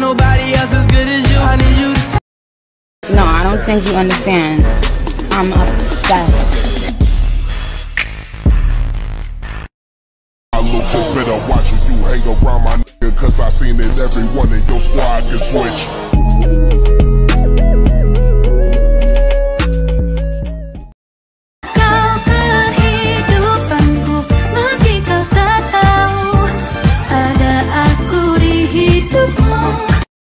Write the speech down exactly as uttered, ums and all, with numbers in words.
nobody else as good as you. I need you to. No, I don't think you understand. I'm obsessed. I look just better watching you hang around my nigga, cause I seen it everyone in your squad can switch.